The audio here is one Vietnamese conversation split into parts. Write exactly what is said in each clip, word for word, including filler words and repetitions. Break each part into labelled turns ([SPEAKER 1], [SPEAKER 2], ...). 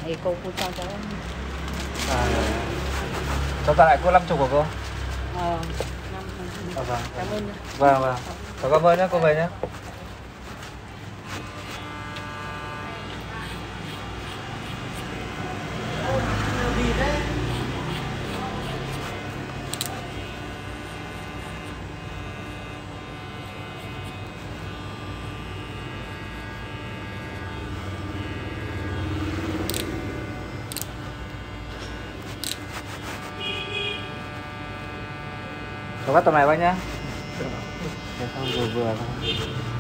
[SPEAKER 1] Ấy cô cô cho cháu.
[SPEAKER 2] À, cho ta lại cô năm chục của cô.
[SPEAKER 1] Ờ, năm
[SPEAKER 2] À, vâng.
[SPEAKER 1] Cảm ơn.
[SPEAKER 2] Vâng vâng. Cháu cảm ơn nhé, cô về nhé. Cháu bắt tầm này bác nhá. Thế xong vừa vừa thôi.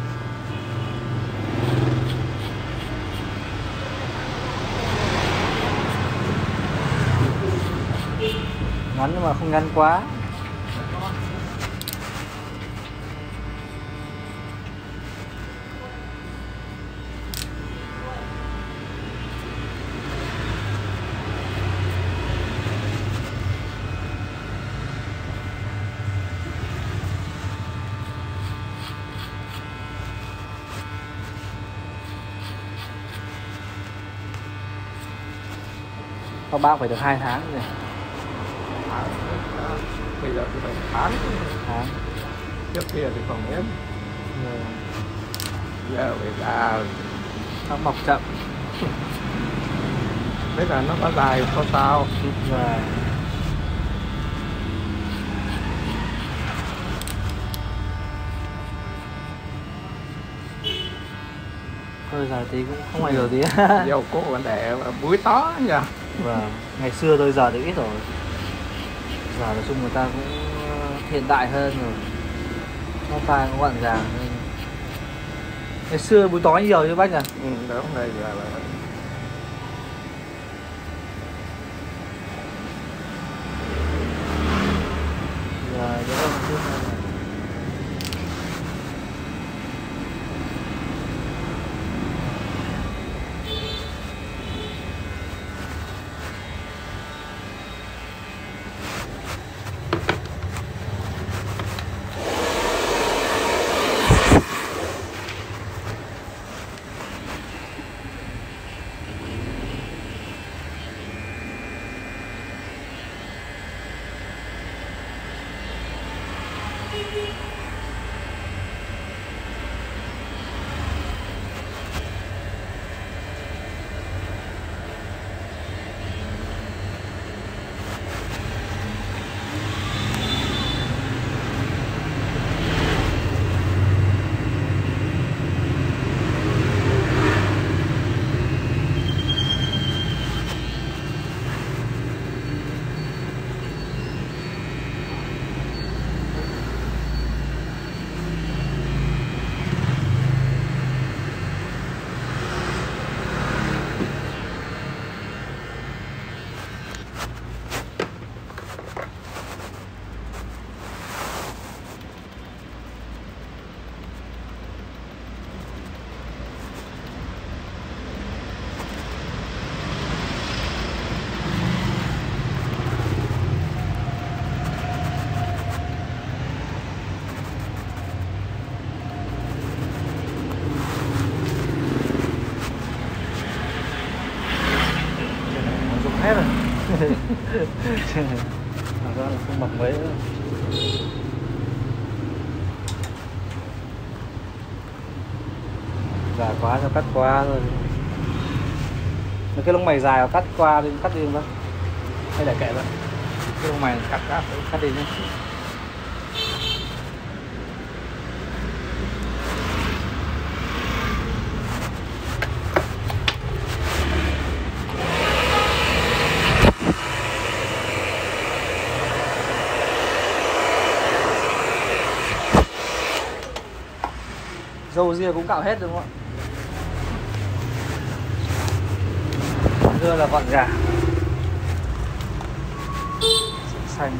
[SPEAKER 2] Ngắn nhưng mà không ngắn quá. Các bác phải được hai tháng rồi.
[SPEAKER 3] Bây giờ thì phải tháng.
[SPEAKER 2] Tháng.
[SPEAKER 3] Trước kia thì còn em.
[SPEAKER 2] Ừ.
[SPEAKER 3] Giờ phải là
[SPEAKER 2] Nó mọc chậm.
[SPEAKER 3] biết là nó có dài có sao.
[SPEAKER 2] Và thôi giờ tí cũng không ảnh hưởng tí.
[SPEAKER 3] Dầu cô còn để búi tó nha.
[SPEAKER 2] Vâng, ngày xưa thôi giờ thì ít rồi. Giờ nói chung người ta cũng hiện đại hơn rồi. Nó pha cũng gọn gàng hơn. Ngày xưa búi tó nhiều chứ bác nhỉ?
[SPEAKER 3] Ừ, đúng rồi, giờ là
[SPEAKER 2] Giờ giờ không chút nào. Hết rồi. Thật ra là không mặc mấy nữa. Dài quá cho cắt qua rồi. Cái lông mày dài cắt qua đi, cắt đi không bác? Hay để kệ vậy? Cái lông mày cắt cắt cắt đi nhé. Dâu ria cũng cạo hết đúng không ạ? Dưa là gọn gàng, xanh.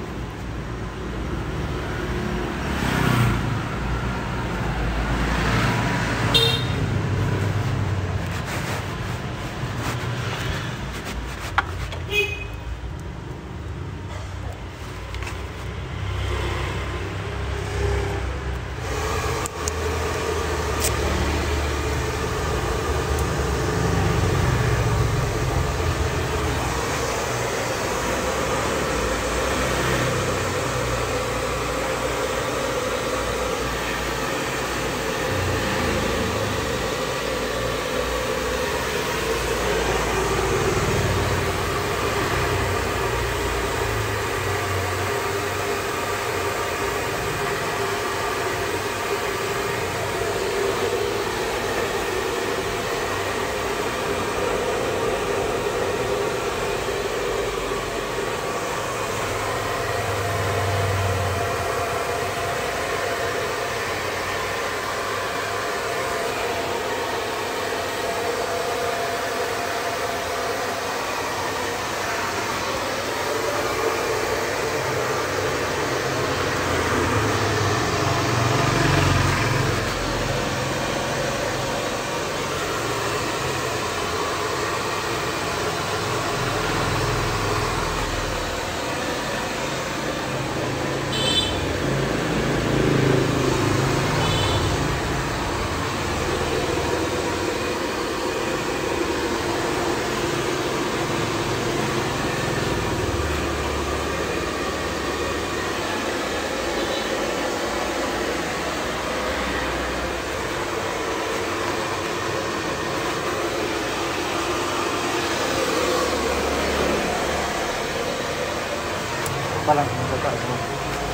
[SPEAKER 2] ba lần có cỡ thôi.